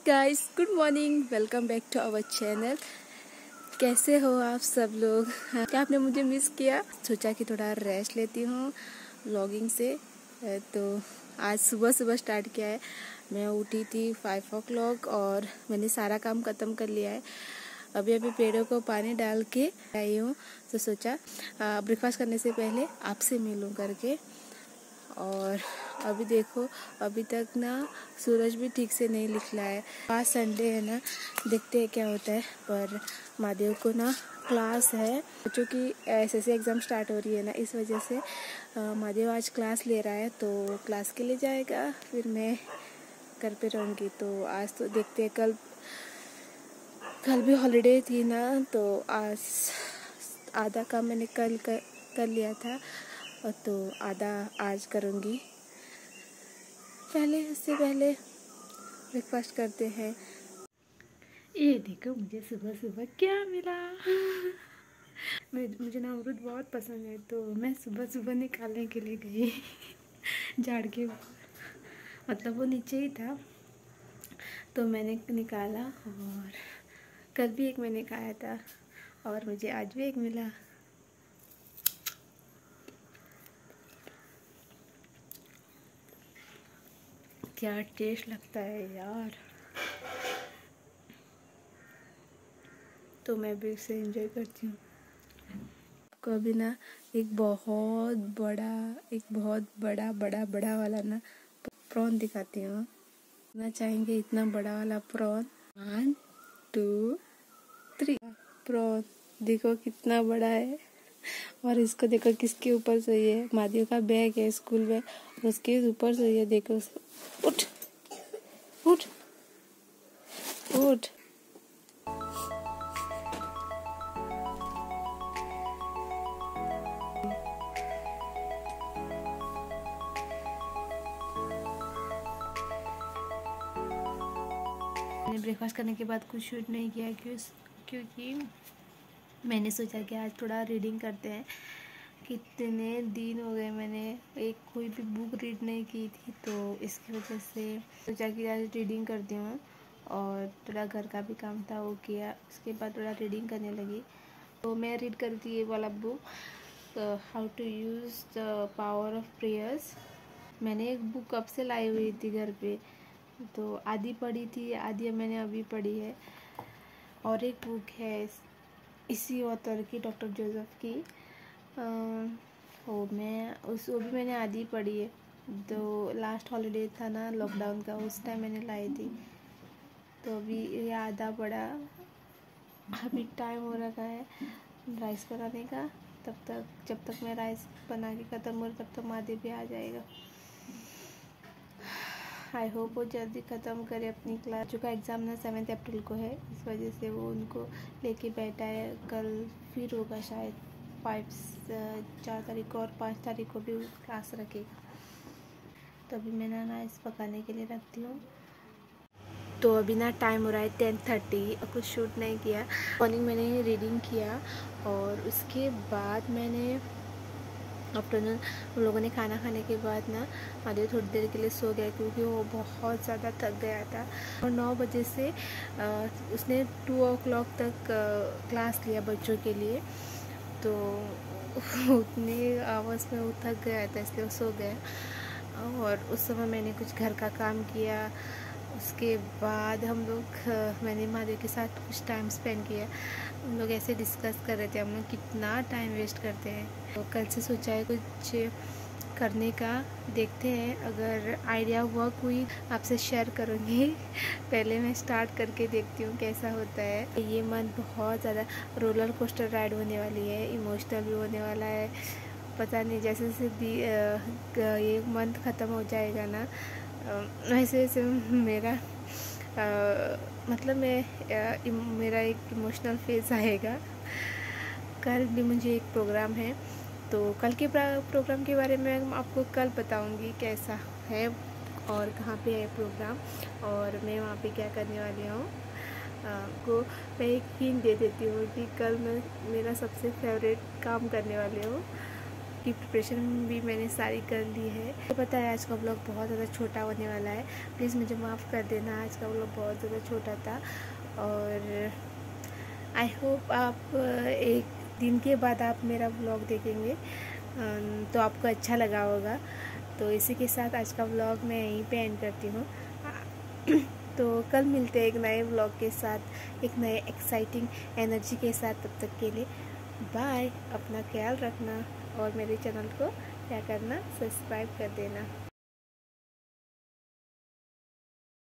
Guys, good morning. Welcome back to our channel. कैसे हो आप सब लोग? क्या आपने मुझे मिस किया? सोचा कि थोड़ा रेस्ट लेती हूँ व्लॉगिंग से। तो आज सुबह सुबह स्टार्ट किया है। मैं उठी थी 5 o'clock और मैंने सारा काम ख़त्म कर लिया है। अभी अभी पेड़ों को पानी डाल के आई हूँ, तो सोचा ब्रेकफास्ट करने से पहले आपसे मिलूँ करके। और अभी देखो, अभी तक ना सूरज भी ठीक से नहीं निकला है। आज संडे है ना, देखते हैं क्या होता है। पर महादेव को ना क्लास है, बच्चों की एसएससी एग्ज़ाम स्टार्ट हो रही है ना, इस वजह से महादेव आज क्लास ले रहा है। तो क्लास के लिए जाएगा, फिर मैं घर पे रहूँगी। तो आज तो देखते हैं, कल भी हॉलीडे थी ना, तो आज आधा काम मैंने कल कर लिया था, और तो आधा आज करूँगी। उससे पहले ब्रेकफास्ट करते हैं। ये देखो मुझे सुबह सुबह क्या मिला। मुझे ना अमरूद बहुत पसंद है, तो मैं सुबह सुबह निकालने के लिए गई झाड़ के, मतलब वो नीचे ही था, तो मैंने निकाला। और कल भी एक मैंने खाया था, और मुझे आज भी एक मिला। क्या टेस्ट लगता है यार। तो मैं भी इसे एंजॉय करती हूँ। कभी ना एक बहुत बड़ा वाला ना प्रॉन दिखाती हूँ ना, चाहेंगे इतना बड़ा वाला प्रॉन। 1 2 3 प्रॉन देखो कितना बड़ा है। और इसको देखो किसके ऊपर सोई है। महादेव का बैग है, स्कूल बैग, उसके ऊपर सोई है। देखो, उठ उठ उठ। मैंने ब्रेकफास्ट करने के बाद कुछ शूट नहीं किया, क्योंकि मैंने सोचा कि आज थोड़ा रीडिंग करते हैं। कितने दिन हो गए मैंने एक कोई भी बुक रीड नहीं की थी, तो इसकी वजह से सोचा कि आज रीडिंग करती हूँ। और थोड़ा घर का भी काम था, वो किया। उसके बाद थोड़ा रीडिंग करने लगी। तो मैं रीड करती थी ये वाला book, how to use the power of prayers. मैंने एक बुक कब से लाई हुई थी घर पे, तो आधी पढ़ी थी, आधी मैंने अभी पढ़ी है। और एक बुक है इसी ऑथर की, डॉक्टर जोसेफ की, वो भी मैंने आधी पढ़ी है। तो लास्ट हॉलीडे था ना लॉकडाउन का, उस टाइम मैंने लाई थी। तो अभी ये आधा पढ़ा। अभी टाइम हो रखा है राइस बनाने का। जब तक मैं राइस बना के ख़त्म हो, तब तक महादेव भी आ जाएगा। आई होप वो जल्दी ख़त्म करे अपनी क्लास। जो का एग्ज़ाम ना 7 अप्रैल को है, इस वजह से वो उनको लेके बैठा है। कल फिर होगा शायद 4 तारीख को, और 5 तारीख को भी क्लास रखेगा। तो अभी मैं ना राइस पकाने के लिए रखती हूँ। तो अभी ना टाइम हो रहा है 10:30। अब कुछ शूट नहीं किया। मॉर्निंग मैंने रीडिंग किया, और उसके बाद मैंने आफ्टरनून उन लोगों ने खाना खाने के बाद ना महादेव थोड़ी देर के लिए सो गया, क्योंकि वो बहुत ज़्यादा थक गया था। और 9 बजे से उसने 2 o'clock तक क्लास लिया बच्चों के लिए। तो उतने आवर्स में वो थक गया था, इसलिए वो सो गया। और उस समय मैंने कुछ घर का काम किया। उसके बाद मैंने महादेव के साथ कुछ टाइम स्पेंड किया। हम लोग ऐसे डिस्कस कर रहे थे, हम लोग कितना टाइम वेस्ट करते हैं। तो कल से सोचा है कुछ करने का, देखते हैं। अगर आइडिया हुआ कोई आपसे शेयर करूँगी। पहले मैं स्टार्ट करके देखती हूँ कैसा होता है। ये मंथ बहुत ज़्यादा रोलर कोस्टर राइड होने वाली है, इमोशनल भी होने वाला है। पता नहीं, जैसे जैसे ये मंथ ख़त्म हो जाएगा ना, वैसे वैसे मेरा एक इमोशनल फेज़ आएगा। कल भी मुझे एक प्रोग्राम है, तो कल के प्रोग्राम के बारे में आपको कल बताऊंगी कैसा है और कहाँ पे है प्रोग्राम, और मैं वहाँ पे क्या करने वाली हूँ। आपको मैं एक हिंट दे देती हूँ कि कल मैं मेरा सबसे फेवरेट काम करने वाली हूँ। की प्रिपरेशन भी मैंने सारी कर ली है। तो पता है आज का व्लॉग बहुत ज़्यादा छोटा होने वाला है, प्लीज़ मुझे माफ़ कर देना, आज का व्लॉग बहुत ज़्यादा छोटा था। और आई होप आप एक दिन के बाद आप मेरा व्लॉग देखेंगे तो आपको अच्छा लगा होगा। तो इसी के साथ आज का व्लॉग मैं यहीं पे एंड करती हूँ। तो कल मिलते हैं एक नए व्लॉग के साथ, एक नए एक्साइटिंग एनर्जी के साथ। तब तक के लिए बाय, अपना ख्याल रखना और मेरे चैनल को क्या करना, सब्सक्राइब कर देना।